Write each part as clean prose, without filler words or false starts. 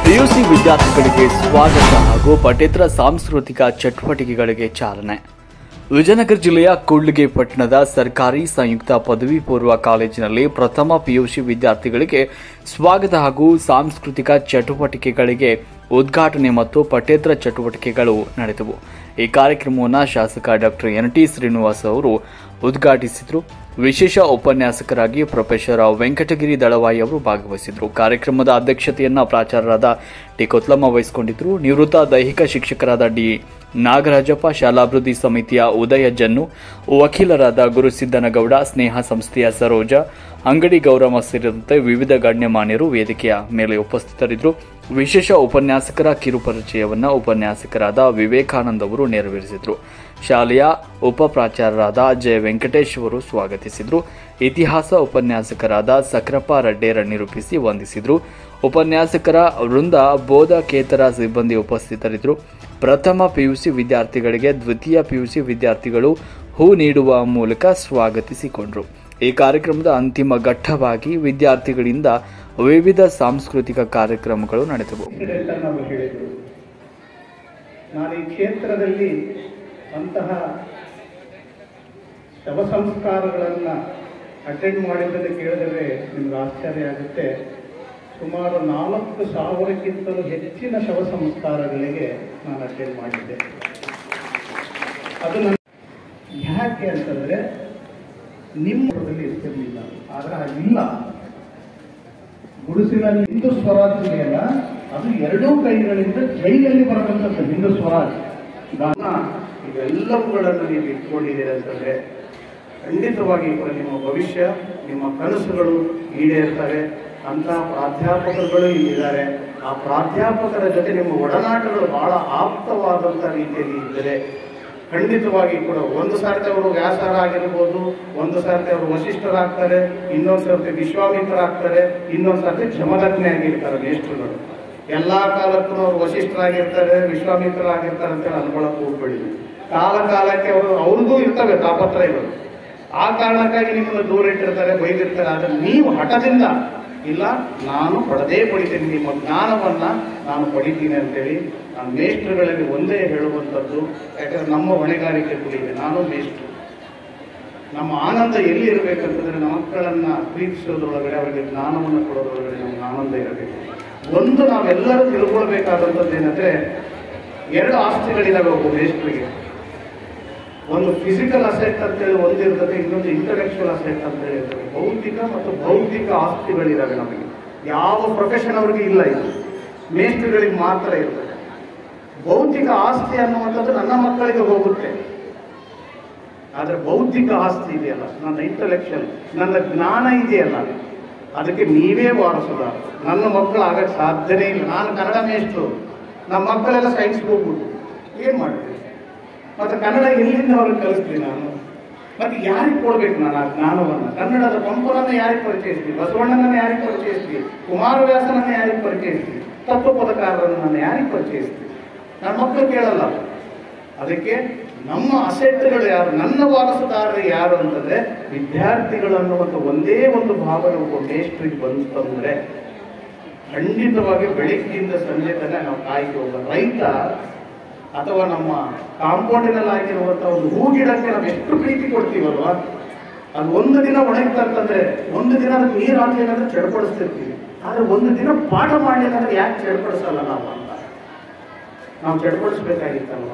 PUC ವಿದ್ಯಾರ್ಥಿಗಳಿಗೆ ಸ್ವಾಗತ ಹಾಗೂ ಪಠ್ಯೇತರ ಸಾಂಸ್ಕೃತಿಕ ಚಟುವಟಿಕೆಗಳಿಗೆ ಚಾಲನೆ. ವಿಜಯನಗರ ಜಿಲ್ಲೆಯ ಕೂಡ್ಲಿಗಿ ಪಟ್ಟಣದ ಸರ್ಕಾರಿ ಸಂಯುಕ್ತ ಪದವಿ ಪೂರ್ವ ಕಾಲೇಜಿನಲ್ಲಿ ಪ್ರಥಮ ಪಿಯುಸಿ ವಿದ್ಯಾರ್ಥಿಗಳಿಗೆ ಸ್ವಾಗತ ಹಾಗೂ ಸಾಂಸ್ಕೃತಿಕ ಚಟುವಟಿಕೆಗಳಿಗೆ ಉದ್ಘಾಟನೆ ಮತ್ತು ಪಠ್ಯೇತರ ಚಟುವಟಿಕೆಗಳು ನಡೆದವು. ಈ ಕಾರ್ಯಕ್ರಮವನ್ನು ಶಾಸಕ ಡಾಕ್ಟರ್ ಎನ್.ಟಿ. ಶ್ರೀನಿವಾಸ್ ಅವರು ಉದ್ಘಾಟಿಸಿದರು. ವಿಶೇಷ ಉಪನ್ಯಾಸಕರಾಗಿ ಪ್ರೊಫೆಸರ್ ವೆಂಕಟಗಿರಿ ದಳವಾಯಿ ಅವರು ಭಾಗವಹಿಸಿದರು. ಕಾರ್ಯಕ್ರಮದ ಅಧ್ಯಕ್ಷತೆಯನ್ನು ಪ್ರಾಚಾರ್ಯರಾದ ಟಿ. ಕೊತ್ಲಮ್ಮ ವಹಿಸಿಕೊಂಡಿದ್ದರು. ನಿವೃತ್ತ ದೈಹಿಕ ಶಿಕ್ಷಕರಾದ ಡಿ. ನಾಗರಾಜಪ್ಪ, ಶಾಲಾಭಿವೃದ್ಧಿ ಸಮಿತಿಯ ಉದಯ ಜನ್ನು, ವಕೀಲರಾದ ಗುರುಸಿದ್ದನಗೌಡ, ಸ್ನೇಹ ಸಂಸ್ಥೆಯ ಸರೋಜಾ, ಅಂಗಡಿ ಗೌರಮ್ಮ ಸೇರಿದಂತೆ ವಿವಿಧ ಗಣ್ಯಮಾನ್ಯರು ವೇದಿಕೆಯ ಮೇಲೆ ಉಪಸ್ಥಿತರಿದ್ದರು. ವಿಶೇಷ ಉಪನ್ಯಾಸಕರ ಕಿರುಪರಿಚಯವನ್ನು ಉಪನ್ಯಾಸಕರಾದ ವಿವೇಕಾನಂದ್ ಅವರು ನೆರವೇರಿಸಿದರು. ಶಾಲೆಯ ಉಪ ಪ್ರಾಚಾರ್ಯರಾದ ಜೆ. ವೆಂಕಟೇಶ್ ಅವರು ಸ್ವಾಗತಿಸಿದರು. ಇತಿಹಾಸ ಉಪನ್ಯಾಸಕರಾದ ಸಕ್ರಪ್ಪ ರಡ್ಡೇರ ನಿರೂಪಿಸಿ ವಂದಿಸಿದರು. ಉಪನ್ಯಾಸಕರ ವೃಂದ ಬೋಧಕೇತರ ಸಿಬ್ಬಂದಿ ಉಪಸ್ಥಿತರಿದ್ದರು. ಪ್ರಥಮ ಪಿಯುಸಿ ವಿದ್ಯಾರ್ಥಿಗಳಿಗೆ ದ್ವಿತೀಯ ಪಿಯುಸಿ ವಿದ್ಯಾರ್ಥಿಗಳು ಹೂ ನೀಡುವ ಮೂಲಕ ಸ್ವಾಗತಿಸಿಕೊಂಡರು. ಈ ಕಾರ್ಯಕ್ರಮದ ಅಂತಿಮ ಘಟ್ಟವಾಗಿ ವಿದ್ಯಾರ್ಥಿಗಳಿಂದ ವಿವಿಧ ಸಾಂಸ್ಕೃತಿಕ ಕಾರ್ಯಕ್ರಮಗಳು ನಡೆದವು. ನಾನು ಈ ಕ್ಷೇತ್ರದಲ್ಲಿ ಅಂತಹ ಶವ ಸಂಸ್ಕಾರಗಳನ್ನು ಅಟೆಂಡ್ ಮಾಡಿದ್ದನ್ನು ಕೇಳಿದರೆ ನಿಮ್ಗೆ ಆಶ್ಚರ್ಯ ಆಗುತ್ತೆ. ಸುಮಾರು 4,000ಕ್ಕಿಂತಲೂ ಹೆಚ್ಚಿನ ಶವ ಸಂಸ್ಕಾರಗಳಿಗೆ ನಾನು ಅಟೆಂಡ್ ಮಾಡಿದ್ದೆ. ಅದು ಯಾಕೆ ಅಂತಂದರೆ ನಿಮ್ಮಲ್ಲಿ ಇರ್ತಿರ್ಲಿಲ್ಲ, ಆದರೆ ಹಾಗಿಲ್ಲ. ಗುಡಿಸಿನಲ್ಲಿ ಹಿಂದೂ ಸ್ವರಾಜ್ ಇದೆಯಲ್ಲ, ಅದು ಎರಡೂ ಕೈಗಳಿಂದ ಜೈಲಲ್ಲಿ ಬರತಕ್ಕಂಥದ್ದು ಹಿಂದೂ ಸ್ವರಾಜ್. ಇವೆಲ್ಲವುಗಳನ್ನು ನೀವು ಇಟ್ಕೊಂಡಿದ್ದೀರಿ ಅಂತಂದರೆ ಖಂಡಿತವಾಗಿ ಕೂಡ ನಿಮ್ಮ ಭವಿಷ್ಯ, ನಿಮ್ಮ ಕನಸುಗಳು ಈಡೇರ್ತವೆ. ಅಂತಹ ಪ್ರಾಧ್ಯಾಪಕರುಗಳು ಇಲ್ಲಿದ್ದಾರೆ. ಆ ಪ್ರಾಧ್ಯಾಪಕರ ಜೊತೆ ನಿಮ್ಮ ಒಡನಾಟಗಳು ಬಹಳ ಆಪ್ತವಾದಂಥ ರೀತಿಯಲ್ಲಿ ಇದ್ದರೆ ಖಂಡಿತವಾಗಿ ಕೂಡ ಒಂದು ಸಾರ್ತಿ ಅವರು ವ್ಯಾಸರಾಗಿರ್ಬೋದು, ಒಂದು ಸಾರ್ತಿ ಅವರು ವಶಿಷ್ಠರಾಗ್ತಾರೆ, ಇನ್ನೊಂದು ಸರ್ತಿ ವಿಶ್ವಾಮಿತ್ರರಾಗ್ತಾರೆ, ಇನ್ನೊಂದು ಸರ್ತಿ ಜಮದಗ್ನಿ ಆಗಿರ್ತಾರೆ. ಮೇಷ್ಟ್ರುಗಳು ಎಲ್ಲ ಕಾಲಕ್ಕೂ ಅವರು ವಶಿಷ್ಠರಾಗಿರ್ತಾರೆ, ವಿಶ್ವಾಮಿತ್ರರಾಗಿರ್ತಾರೆ ಅಂತೇಳಿ ಅನ್ಕೊಳಕ್ಕೆ ಹೋಗ್ಬೇಡಿ. ಕಾಲಕ್ಕೆ ಅವ್ರಿಗೂ ಇರ್ತವೆ ತಾಪತ್ರಯಗಳು. ಆ ಕಾರಣಕ್ಕಾಗಿ ನಿಮ್ಮನ್ನು ದೂರ ಇಟ್ಟಿರ್ತಾರೆ, ಬೈದಿರ್ತಾರೆ. ಆದರೆ ನೀವು ಹಠದಿಂದ ಇಲ್ಲ, ನಾನು ಪಡೆದೇ ಪಡಿತೀನಿ, ನಿಮ್ಮ ಜ್ಞಾನವನ್ನ ನಾನು ಪಡಿತೀನಿ ಅಂತೇಳಿ ನಾನು ಮೇಷ್ಟ್ರುಗಳಲ್ಲಿ ಒಂದೇ ಹೇಳುವಂಥದ್ದು. ಯಾಕಂದ್ರೆ ನಮ್ಮ ಹೊಣೆಗಾರಿಕೆ ಕುಡಿಯಿದೆ. ನಾನು ಮೇಷ್ಟ್ರು. ನಮ್ಮ ಆನಂದ ಎಲ್ಲಿ ಇರಬೇಕಂತಂದ್ರೆ ನಮ್ಮ ಮಕ್ಕಳನ್ನ ಪ್ರೀತಿಸೋದ್ರೊಳಗಡೆ, ಅವರಿಗೆ ಜ್ಞಾನವನ್ನು ಕೊಡೋದ್ರೊಳಗಡೆ ನಮ್ಗೆ ಆನಂದ ಇರಬೇಕು. ಒಂದು ನಾವೆಲ್ಲರೂ ತಿಳ್ಕೊಳ್ಬೇಕಾದಂಥದ್ದು ಏನಂದ್ರೆ, ಎರಡು ಆಸ್ತಿಗಳಿದಾವೆ ಒಬ್ಬ ಮೇಷ್ಟ್ರಿಗೆ. ಒಂದು ಫಿಸಿಕಲ್ ಅಸೆಟ್ ಅಂತೇಳಿ ಒಂದಿರ್ತದೆ, ಇನ್ನೊಂದು ಇಂಟೆಲೆಕ್ಚುವಲ್ ಅಸೆಟ್ ಅಂತೇಳಿ ಇರ್ತದೆ. ಭೌತಿಕ ಮತ್ತು ಬೌದ್ಧಿಕ ಆಸ್ತಿಗಳಿದಾವೆ ನಮಗೆ. ಯಾವ ಪ್ರೊಫೆಷನ್ ಅವ್ರಿಗೆ ಇಲ್ಲ, ಇದು ಮೇಷ್ಟ್ರುಗಳಿಗೆ ಮಾತ್ರ ಇರ್ತದೆ. ಭೌತಿಕ ಆಸ್ತಿ ಅನ್ನುವಂಥದ್ದು ನನ್ನ ಮಕ್ಕಳಿಗೆ ಹೋಗುತ್ತೆ. ಆದರೆ ಬೌದ್ಧಿಕ ಆಸ್ತಿ ಇದೆಯಲ್ಲ, ನನ್ನ ಇಂಟೆಲೆಕ್ಚುವಲ್, ನನ್ನ ಜ್ಞಾನ ಇದೆಯಲ್ಲ, ಅದಕ್ಕೆ ನೀವೇ ವಾರಸುದಾರ. ನನ್ನ ಮಕ್ಕಳು ಆಗಕ್ಕೆ ಸಾಧ್ಯನೇ ಇಲ್ಲ. ನಾನು ಕನ್ನಡ ಮೇಷ್ಟ್ರು, ನಮ್ಮ ಮಕ್ಕಳೆಲ್ಲ ಸೈನ್ಸ್ಗೆ ಹೋಗ್ಬಿಟ್ಟು ಏನು ಮಾಡ್ತೀನಿ? ಮತ್ತೆ ಕನ್ನಡ ಎಲ್ಲಿಂದ ಅವ್ರಿಗೆ ಕಲಿಸ್ತೀನಿ ನಾನು? ಮತ್ತೆ ಯಾರಿಗೆ ಕೊಡ್ಬೇಕು ನಾನು ಆ ಜ್ಞಾನವನ್ನು? ಕನ್ನಡದ ಪಂಪನನ್ನು ಯಾರಿಗೆ ಪರಿಚಯಿಸ್ತೀನಿ? ಬಸವಣ್ಣನನ್ನು ಯಾರಿಗೆ ಪರಿಚಯಿಸ್ತೀನಿ? ಕುಮಾರವ್ಯಾಸನನ್ನು ಯಾರಿಗೆ ಪರಿಚಯಿಸ್ತೀನಿ? ತತ್ವಪದಕಾರರನ್ನು ನಾನು ಯಾರಿಗೆ ಪರಿಚಯಿಸ್ತೀನಿ? ನನ್ನ ಮಕ್ಕಳು ಕೇಳಲ್ಲ. ಅದಕ್ಕೆ ನಮ್ಮ ಅಸೆಟ್ಗಳು ಯಾರು, ನನ್ನ ವಾರಸುದಾರರು ಯಾರು ಅಂತಂದ್ರೆ ವಿದ್ಯಾರ್ಥಿಗಳು ಅನ್ನುವಂಥ ಒಂದೇ ಒಂದು ಭಾವನೆ ಒಬ್ಬ ಮೇಷ್ಟ್ರಿಗೆ ಬಂತಂದ್ರೆ ಖಂಡಿತವಾಗಿ ಬೆಳಗ್ಗಿಂದ ಸಂಜೆ ತನಕ ನಾವು ಕಾಯ್ಕೆ ಹೋಗ. ರೈತ ಅಥವಾ ನಮ್ಮ ಕಾಂಪೌಂಡಿನಲ್ಲಿ ಆಗಿರುವಂಥ ಒಂದು ಹೂ ಗಿಡಕ್ಕೆ ನಾವು ಎಷ್ಟು ಪ್ರೀತಿ ಕೊಡ್ತೀವಲ್ವಾ, ಅದು ಒಂದು ದಿನ ಒಣಗ್ತಾ ಅಂತಂದ್ರೆ, ಒಂದು ದಿನ ಅದಕ್ಕೆ ನೀರು ಹಾಕ್ಲಿಕ್ಕಂದ್ರೆ ಚಡ್ಪಡಿಸ್ತಿರ್ತೀವಿ. ಆದ್ರೆ ಒಂದು ದಿನ ಪಾಠ ಮಾಡ್ಲಿಕ್ಕಂದ್ರೆ ಯಾಕೆ ಚಡ್ಪಡಿಸಲ್ಲ ನಾವು ಅಂತ ನಾವು ಚಡ್ಪಡಿಸ್ಬೇಕಾಗಿತ್ತಲ್ವ?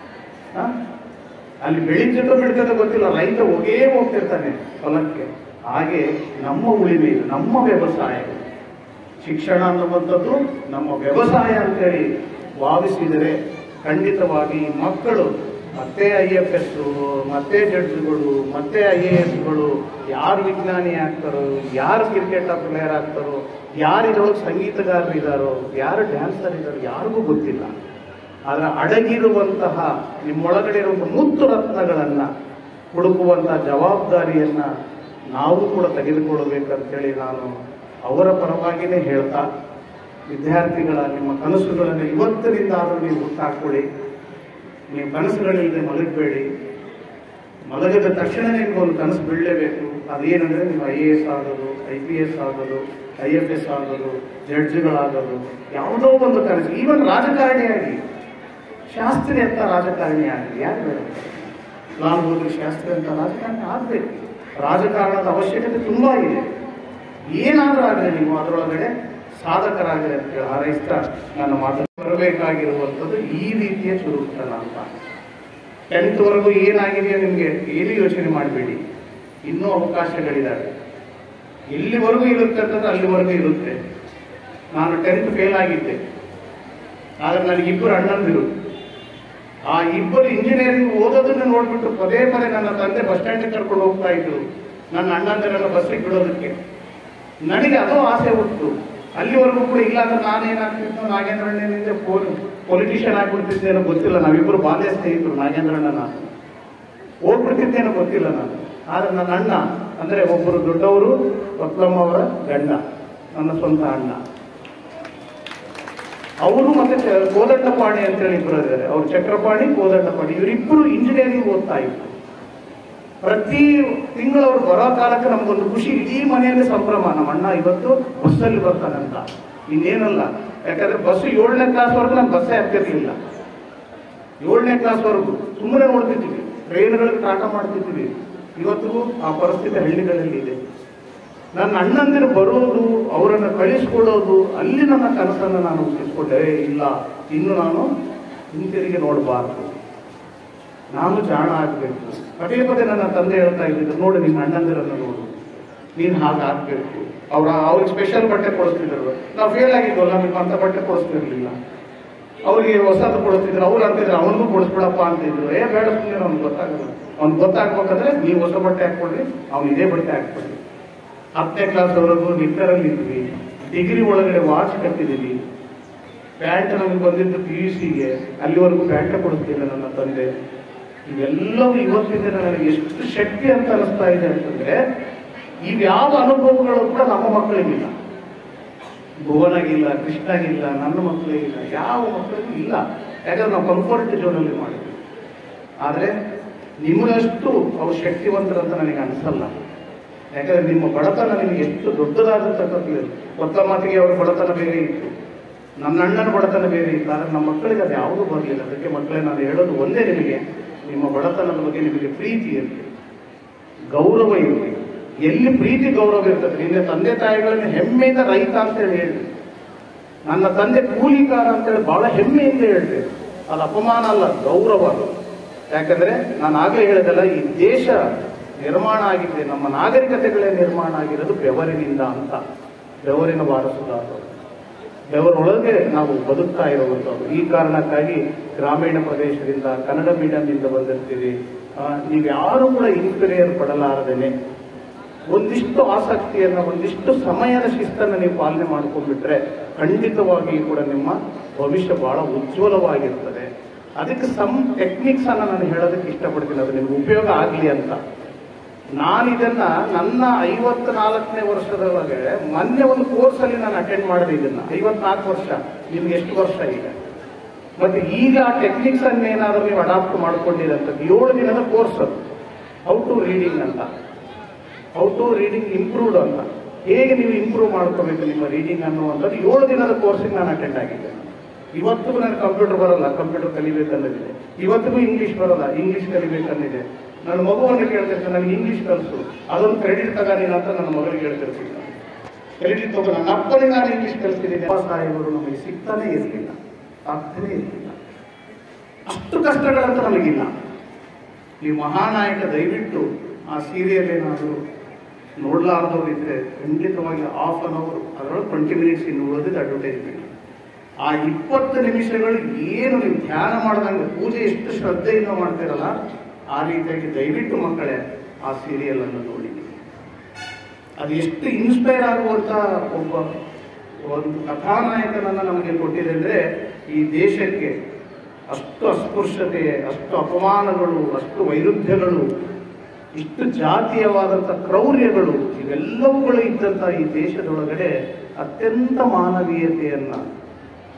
ಅಲ್ಲಿ ಬೆಳೀತಿದ್ದೋ ಬಿಡ್ತದೆ ಗೊತ್ತಿಲ್ಲ, ರೈತ ಹೋಗ್ತಿರ್ತಾನೆ ಹೊಲಕ್ಕೆ. ಹಾಗೆ ನಮ್ಮ ಉಳಿಮೆ, ನಮ್ಮ ವ್ಯವಸಾಯ, ಶಿಕ್ಷಣ ಅನ್ನುವಂಥದ್ದು ನಮ್ಮ ವ್ಯವಸಾಯ ಅಂತೇಳಿ ಭಾವಿಸಿದರೆ ಖಂಡಿತವಾಗಿ ಮಕ್ಕಳು ಮತ್ತೆ IFS, ಮತ್ತೆ ಜಡ್ಜ್ಗಳು, ಮತ್ತೆ IASಗಳು, ಯಾರು ವಿಜ್ಞಾನಿ ಆಗ್ತಾರೋ, ಯಾರು ಕ್ರಿಕೆಟ್ ಪ್ಲೇಯರ್ ಆಗ್ತಾರೋ, ಯಾರು ಇದ್ರೊಳಗೆ ಸಂಗೀತಗಾರರಿದ್ದಾರೋ, ಯಾರು ಡ್ಯಾನ್ಸರ್ ಇದ್ದಾರೋ ಯಾರಿಗೂ ಗೊತ್ತಿಲ್ಲ. ಆದರೆ ಅಡಗಿರುವಂತಹ ನಿಮ್ಮೊಳಗಡೆ ಇರುವಂತಹ ಮುತ್ತು ರತ್ನಗಳನ್ನು ಹುಡುಕುವಂತಹ ಜವಾಬ್ದಾರಿಯನ್ನ ನಾವು ಕೂಡ ತೆಗೆದುಕೊಳ್ಳಬೇಕಂತೇಳಿ ನಾನು ಅವರ ಪರವಾಗಿಯೇ ಹೇಳ್ತಾ, ವಿದ್ಯಾರ್ಥಿಗಳ ನಿಮ್ಮ ಕನಸುಗಳನ್ನು ಇವತ್ತಿನಿಂದ ಆದರೂ ನೀವು ಹುಟ್ಟಾಕೊಳ್ಳಿ. ನೀವು ಕನಸುಗಳಿಲ್ಲದೆ ಮಲಗಬೇಡಿ. ಮಲಗಿದ ತಕ್ಷಣ ನಿಮ್ಗೆ ಒಂದು ಕನಸು ಬೀಳಲೇಬೇಕು. ಅದೇನಂದ್ರೆ ನೀವು IAS ಆಗೋದು, IPS ಆಗೋದು, IFS ಆಗೋದು, ಜಡ್ಜ್ಗಳಾಗೋದು, ಯಾವುದೋ ಒಂದು ಕನಸು. ಈವನ್ ರಾಜಕಾರಣಿಯಾಗಿ, ಶಾಸ್ತ್ರಿ ಅಂತ ರಾಜಕಾರಣಿ ಆಗಲಿ, ಯಾರು ಬೇಡ? ಲಾಲ್ ಬಹದ್ದೂರ್ ಶಾಸ್ತ್ರಿ ಅಂತ ರಾಜಕಾರಣಿ ಆಗಬೇಕು. ರಾಜಕಾರಣದ ಅವಶ್ಯಕತೆ ತುಂಬಾ ಇದೆ. ಏನಾದ್ರೂ ಆಗಲಿ ನೀವು ಅದರೊಳಗಡೆ ಸಾಧಕರಾಗಲಿ ಅಂತ ಹೇಳಿ ಹಾರೈಸ್ತಾ ನನ್ನ ಮಾತು ಬರಬೇಕಾಗಿರುವಂಥದ್ದು ಈ ರೀತಿಯ ಚುರುಕುತನ ಅಂತ. 10th ವರೆಗೂ ಏನಾಗಿದೆಯೋ ನಿಮಗೆ ಏನು ಯೋಚನೆ ಮಾಡಬೇಡಿ, ಇನ್ನೂ ಅವಕಾಶಗಳಿದ್ದಾವೆ. ಎಲ್ಲಿವರೆಗೂ ಇರುತ್ತೆ ಅಂತಂದ್ರೆ ಅಲ್ಲಿವರೆಗೂ ಇರುತ್ತೆ. ನಾನು 10th ಫೇಲ್ ಆಗಿದ್ದೆ, ಆದ್ರೆ ನನಗೆ 2 ಅಣ್ಣಂದಿರು. ಆ 2 ಇಂಜಿನಿಯರಿಂಗ್ ಓದೋದನ್ನ ನೋಡ್ಬಿಟ್ಟು ಪದೇ ಪದೇ ನನ್ನ ತಂದೆ ಬಸ್ ಸ್ಟ್ಯಾಂಡ್ ಕರ್ಕೊಂಡು ಹೋಗ್ತಾ ಇದ್ರು ನನ್ನ ಅಣ್ಣಂದಿರನ್ನ ಬಸ್ಸಿಗೆ ಬಿಡೋದಕ್ಕೆ. ನನಗೆ ಅದು ಆಸೆ ಹುಟ್ಟು. ಅಲ್ಲಿವರೆಗೂ ಕೂಡ ಇಲ್ಲ ಅಂದ್ರೆ ನಾನೇನಾಗ್ತಿತ್ತು, ನಾಗೇಂದ್ರಣ್ಣನಿಂದ ಪೊಲಿಟಿಷಿಯನ್ ಆಗ್ಬಿಡ್ತಿದ್ದೇನೋ ಗೊತ್ತಿಲ್ಲ. ನಾವಿಬ್ಬರು ಬಾಲ್ಯ ಸ್ನೇಹಿತರು, ನಾಗೇಂದ್ರಣ್ಣ ನಾನು. ಹೋಗ್ಬಿಡ್ತಿದ್ದೇನೋ ಗೊತ್ತಿಲ್ಲ ನಾನು. ಆದ್ರೆ ನನ್ನ ಅಣ್ಣ ಅಂದ್ರೆ ಒಬ್ಬರು ದೊಡ್ಡವರು, ರತ್ನಮ್ಮ ಅವರ ಗಂಡ, ನನ್ನ ಸ್ವಂತ ಅಣ್ಣ. ಅವರು ಮತ್ತೆ ಕೋದಂಡಪಾಣಿ ಅಂತೇಳಿ ಇಬ್ಬರು ಇದ್ದಾರೆ. ಅವ್ರು ಚಕ್ರಪಾಣಿ, ಕೋದಂಡಪಾಣಿ, ಇವರಿಬ್ಬರು ಇಂಜಿನಿಯರಿಂಗ್ ಓದ್ತಾ ಇದ್ರು. ಪ್ರತಿ ತಿಂಗಳು ಅವ್ರು ಬರೋ ಕಾಲಕ್ಕೆ ನಮ್ಗೊಂದು ಖುಷಿ, ಇಡೀ ಮನೆಯಲ್ಲಿ ಸಂಭ್ರಮ. ನಮ್ಮ ಅಣ್ಣ ಇವತ್ತು ಬಸ್ಸಲ್ಲಿ ಬರ್ತಾನಂತ, ಇನ್ನೇನಲ್ಲ. ಯಾಕಂದ್ರೆ ಬಸ್ 7ನೇ ಕ್ಲಾಸ್ವರೆಗೂ ನಮ್ಗೆ ಬಸ್ಸೇ ಆಗ್ತಿರ್ಲಿಲ್ಲ. 7ನೇ ಕ್ಲಾಸ್ವರೆಗೂ ಸುಮ್ಮನೆ ನೋಡ್ತಿದ್ವಿ, ಟ್ರೈನ್ಗಳಿಗೆ ಟಾಟ ಮಾಡ್ತಿದ್ವಿ. ಇವತ್ತಿಗೂ ಆ ಪರಿಸ್ಥಿತಿ ಹಳ್ಳಿಗಳಲ್ಲಿ ಇದೆ. ನನ್ನ ಅಣ್ಣಂದಿರು ಬರೋದು, ಅವರನ್ನು ಕಳಿಸ್ಕೊಡೋದು, ಅಲ್ಲಿ ನನ್ನ ಕನಸನ್ನು ನಾನು ಹುಟ್ಟಿಸ್ಕೊಂಡೆ. ಇಲ್ಲ, ಇನ್ನು ನಾನು ಹಿಂತಿರುಗಿ ನೋಡಬಾರ್ದು, ನಾನು ಜಾಣ ಆಗಬೇಕು. ಪದೇ ಪದೇ ನನ್ನ ತಂದೆ ಹೇಳ್ತಾ ಇದ್ದಿದ್ದು, ನೋಡಿ ನಿನ್ನ ಅಣ್ಣಂದಿರನ್ನು ನೋಡು, ನೀನು ಹಾಗಾಗಬೇಕು. ಅವ್ರಿಗೆ ಸ್ಪೆಷಲ್ ಬಟ್ಟೆ ಕೊಡಿಸ್ತಿದ್ರು. ನಾವು ಫೇಲ್ ಆಗಿದ್ವಲ್ಲ, ನಮಗೆ ಅಂತ ಬಟ್ಟೆ ಕೊಡಿಸ್ತಿರ್ಲಿಲ್ಲ. ಅವ್ರಿಗೆ ಹೊಸದು ಕೊಡಿಸ್ತಿದ್ರು. ಅವ್ರು ಅಂತಿದ್ರು ಅವನಿಗೂ ಕೊಡಿಸ್ಬಿಡಪ್ಪ ಅಂತಿದ್ರು. ಬೇಡ, ಸುಮ್ಮನೆ ಅವ್ನಿಗೆ ಗೊತ್ತಾಗಲ್ಲ. ಅವ್ನಿಗೆ ಗೊತ್ತಾಗ್ಬೇಕಂದ್ರೆ ನೀವು ಹೊಸ ಬಟ್ಟೆ ಹಾಕ್ಕೊಡ್ರಿ, ಅವ್ನು ಇದೇ ಬಟ್ಟೆ ಹಾಕ್ಕೊಡ್ರಿ. 10ನೇ ಕ್ಲಾಸ್ವರೆಗೂ ನಿಕ್ಕರಲ್ಲಿ ಇದ್ವಿ. ಡಿಗ್ರಿ ಒಳಗಡೆ ವಾಚ್ ಕಟ್ಟಿದೀವಿ. ಪ್ಯಾಂಟ್ ನಮಗೆ ಬಂದಿದ್ದು PUCಗೆ, ಅಲ್ಲಿವರೆಗೂ ಪ್ಯಾಂಟ್ ಕೊಡಿಸ್ತಿಲ್ಲ ನನ್ನ ತಂದೆ. ಇವೆಲ್ಲವೂ ಇವತ್ತಿನ ನನಗೆ ಎಷ್ಟು ಶಕ್ತಿ ಅಂತ ಅನಿಸ್ತಾ ಇದೆ ಅಂತಂದ್ರೆ, ಇವ್ಯಾವ ಅನುಭವಗಳು ಕೂಡ ನಮ್ಮ ಮಕ್ಕಳಿಗಿಲ್ಲ. ಭುವನಾಗಿಲ್ಲ, ಕೃಷ್ಣಾಗಿಲ್ಲ, ನನ್ನ ಮಕ್ಕಳಿಗಿಲ್ಲ, ಯಾವ ಮಕ್ಕಳಿಗೂ ಇಲ್ಲ. ಯಾಕಂದ್ರೆ ನಾವು ಕಂಫರ್ಟ್ ಝೋನಲ್ಲಿ ಮಾಡಿದ್ವಿ. ಆದ್ರೆ ನಿಮಗಷ್ಟು ಅವ್ರು ಶಕ್ತಿವಂತರಂತ ನನಗೆ ಅನಿಸಲ್ಲ. ಯಾಕಂದ್ರೆ ನಿಮ್ಮ ಬಡತನ ನಿಮಗೆ ಎಷ್ಟು ದೊಡ್ಡದಾಗಿರ್ತಕ್ಕಂಥದ್ದು. ಕೊತ್ತ ಮಾತಿಗೆ ಅವರ ಬಡತನ ಬೇರೆ ಇತ್ತು, ನನ್ನ ಅಣ್ಣನ ಬಡತನ ಬೇರೆ ಇತ್ತು. ಆದ್ರೆ ನಮ್ಮ ಮಕ್ಕಳಿಗೆ ಅದು ಯಾವುದೂ ಬರಲಿಲ್ಲ. ಅದಕ್ಕೆ ಮಕ್ಕಳೇ ನಾನು ಹೇಳೋದು ಒಂದೇ, ನಿಮಗೆ ನಿಮ್ಮ ಬಡತನದ ಬಗ್ಗೆ ನಿಮಗೆ ಪ್ರೀತಿ ಇರಲಿ, ಗೌರವ ಇರಲಿ. ಎಲ್ಲಿ ಪ್ರೀತಿ ಗೌರವ ಇರ್ತದೆ, ನಿನ್ನ ತಂದೆ ತಾಯಿಗಳನ್ನ ಹೆಮ್ಮೆಯಿಂದ ರೈತ ಅಂತೇಳಿ ಹೇಳಿ, ನನ್ನ ತಂದೆ ಕೂಲಿಕಾರ ಅಂತೇಳಿ ಬಹಳ ಹೆಮ್ಮೆಯಿಂದ ಹೇಳ್ರಿ. ಅದು ಅಪಮಾನ ಅಲ್ಲ, ಗೌರವ. ಯಾಕಂದ್ರೆ ನಾನು ಆಗಲೇ ಹೇಳಿದಲ್ಲ, ಈ ದೇಶ ನಿರ್ಮಾಣ ಆಗಿದೆ, ನಮ್ಮ ನಾಗರಿಕತೆಗಳೇ ನಿರ್ಮಾಣ ಆಗಿರೋದು ಬೆವರಿನಿಂದ ಅಂತ. ಬೆವರಿನ ವಾರಸುದಾರರು, ಬೆವರೊಳಗೆ ನಾವು ಬದುಕ್ತಾ ಇರುವಂಥದ್ದು. ಈ ಕಾರಣಕ್ಕಾಗಿ ಗ್ರಾಮೀಣ ಪ್ರದೇಶದಿಂದ, ಕನ್ನಡ ಮೀಡಿಯಂನಿಂದ ಬಂದಿರ್ತೀವಿ. ನೀವ್ಯಾರು ಕೂಡ ಇನ್ಸ್ಪೈರ್ ಪಡಲಾರದೇನೆ ಒಂದಿಷ್ಟು ಆಸಕ್ತಿಯನ್ನ, ಒಂದಿಷ್ಟು ಸಮಯದ ಶಿಸ್ತನ್ನು ನೀವು ಪಾಲನೆ ಮಾಡ್ಕೊಂಡ್ಬಿಟ್ರೆ ಖಂಡಿತವಾಗಿಯೂ ಕೂಡ ನಿಮ್ಮ ಭವಿಷ್ಯ ಬಹಳ ಉಜ್ವಲವಾಗಿರ್ತದೆ. ಅದಕ್ಕೆ ಟೆಕ್ನಿಕ್ಸ್ ಅನ್ನ ನಾನು ಹೇಳೋದಕ್ಕೆ ಇಷ್ಟಪಡ್ತೀನಿ, ಅದು ನಿಮ್ಗೆ ಉಪಯೋಗ ಆಗಲಿ ಅಂತ. ನಾನಿದನ್ನ ನನ್ನ 54ನೇ ವರ್ಷದೊಳಗೆ ಮೊನ್ನೆ ಒಂದು ಕೋರ್ಸ್ ಅಲ್ಲಿ ನಾನು ಅಟೆಂಡ್ ಮಾಡಿದೆ. ಇದನ್ನ 54 ವರ್ಷ, ನಿಮ್ಗೆ ಎಷ್ಟು ವರ್ಷ ಈಗ? ಮತ್ತೆ ಈಗ ಆ ಟೆಕ್ನಿಕ್ಸ್ ಅನ್ನ ಏನಾದ್ರೂ ನೀವು ಅಡಾಪ್ಟ್ ಮಾಡ್ಕೊಂಡಿರಂತ 7 ದಿನದ ಕೋರ್ಸ್, ಹೌ ಟು ರೀಡಿಂಗ್ ಅಂತ, ಹೌ ಟು ರೀಡಿಂಗ್ ಇಂಪ್ರೂವ್ಡ್ ಅಂತ, ಹೇಗೆ ನೀವು ಇಂಪ್ರೂವ್ ಮಾಡ್ಕೋಬೇಕು ನಿಮ್ಮ ರೀಡಿಂಗ್ ಅನ್ನುವಂಥದ್ದು 7 ದಿನದ ಕೋರ್ಸಿಗೆ ನಾನು ಅಟೆಂಡ್ ಆಗಿದ್ದೆ. ಇವತ್ತಿಗೂ ನನಗೆ ಕಂಪ್ಯೂಟರ್ ಬರಲ್ಲ, ಕಂಪ್ಯೂಟರ್ ಕಲಿಬೇಕನ್ನೋದಿದೆ. ಇವತ್ತಿಗೂ ಇಂಗ್ಲಿಷ್ ಬರಲ್ಲ, ಇಂಗ್ಲಿಷ್ ಕಲಿಬೇಕನ್ನಿದೆ. ನನ್ನ ಮಗುವನ್ನು ಕೇಳ್ತಿರ್ತೀನಿ, ನನಗೆ ಇಂಗ್ಲಿಷ್ ಕಲಿಸು, ಅದೊಂದು ಕ್ರೆಡಿಟ್ ತಗೋತೀನಿ ಅಂತ ನನ್ನ ಮಗಳಿಗೆ ಹೇಳ್ತಿರ್ತೀನಿ. ಕ್ರೆಡಿಟ್ ತಗೋ, ನನ್ನ ಅಪ್ಪನಿಗೆ ನಾನು ಇಂಗ್ಲಿಷ್ ಕಲಿಸ್ತಿದ್ದೀನಿ. ಸಾಹೇಬರು ನಮಗೆ ಸಿಗ್ತಾನೆ ಇರಲಿಲ್ಲ, ಆಗ್ತಾನೆ ಇರಲಿಲ್ಲ. ಅಷ್ಟು ಕಷ್ಟಗಳಂತ ನಮಗಿಲ್ಲ. ಈ ಮಹಾನಾಯಕ ದಯವಿಟ್ಟು ಆ ಸೀರಿಯಲ್ ಏನಾದರೂ ನೋಡ್ಲಾರ್ದವ್ರು ಇದ್ರೆ ಖಂಡಿತವಾಗಿ ಹಾಫ್ ಅನ್ ಅವರ್, ಅದರೊಳಗೆ 20 ಮಿನಿಟ್ಸ್ ಇನ್ನು ಉಳಿದಿದ್ದು ಅಡ್ವರ್ಟೈಸ್ಮೆಂಟ್. ಆ 20 ನಿಮಿಷಗಳು ಏನು ನೀವು ಧ್ಯಾನ ಮಾಡ್ದಂಗೆ, ಪೂಜೆ ಎಷ್ಟು ಶ್ರದ್ಧೆಯಿಂದ ಮಾಡ್ತಿರಲ್ಲ ಆ ರೀತಿಯಾಗಿ ದಯವಿಟ್ಟು ಮಕ್ಕಳೇ ಆ ಸೀರಿಯಲ್ ಅನ್ನು ನೋಡಿ. ಅದು ಎಷ್ಟು ಇನ್ಸ್ಪೈರ್ ಆಗುವಂತ ಒಂದು ಕಥಾನಾಯಕನನ್ನ ನಮಗೆ ಕೊಟ್ಟಿದೆ ಅಂದ್ರೆ, ಈ ದೇಶಕ್ಕೆ ಅಷ್ಟು ಅಸ್ಪೃಶ್ಯತೆ, ಅಷ್ಟು ಅಪಮಾನಗಳು, ಅಷ್ಟು ವೈರುಧ್ಯಗಳು, ಇಷ್ಟು ಜಾತೀಯವಾದಂಥ ಕ್ರೌರ್ಯಗಳು, ಇವೆಲ್ಲವುಗಳು ಇದ್ದಂಥ ಈ ದೇಶದೊಳಗಡೆ ಅತ್ಯಂತ ಮಾನವೀಯತೆಯನ್ನ,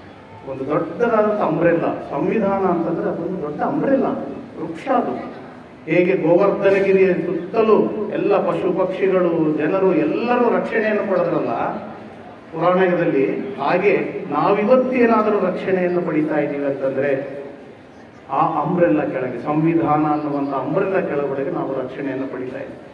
ಒಂದು ದೊಡ್ಡದಾದಂಥ ಅಂಬ್ರೆಲ್ಲ, ಸಂವಿಧಾನ ಅಂತಂದ್ರೆ ಅದೊಂದು ದೊಡ್ಡ ಅಂಬ್ರೆಲ್ಲ, ವೃಕ್ಷ ಅದು. ಹೇಗೆ ಗೋವರ್ಧನಗಿರಿಯ ಸುತ್ತಲೂ ಎಲ್ಲ ಪಶು ಪಕ್ಷಿಗಳು ಜನರು ಎಲ್ಲರೂ ರಕ್ಷಣೆಯನ್ನು ಪಡೆದ್ರಲ್ಲ ಪುರಾಣದಲ್ಲಿ, ಹಾಗೆ ನಾವಿವತ್ತೇನಾದರೂ ರಕ್ಷಣೆಯನ್ನು ಪಡಿತಾ ಇದ್ದೀವಿ ಅಂತಂದ್ರೆ ಆ ಅಂಬ್ರೆಲ್ಲ ಕೆಳಗೆ, ಸಂವಿಧಾನ ಅನ್ನುವಂಥ ಅಂಬ್ರೆಲ್ಲ ಕೆಳಗಡೆಗೆ ನಾವು ರಕ್ಷಣೆಯನ್ನು ಪಡಿತಾ ಇದ್ದೀವಿ.